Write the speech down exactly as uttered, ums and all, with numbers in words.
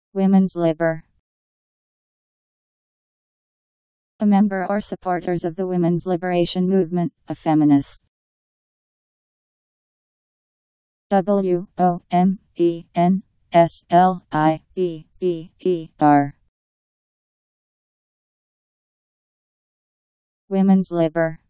Women's libber. A member or supporters of the women's liberation movement, a feminist. W O M E N S L I B B E R. Women's libber.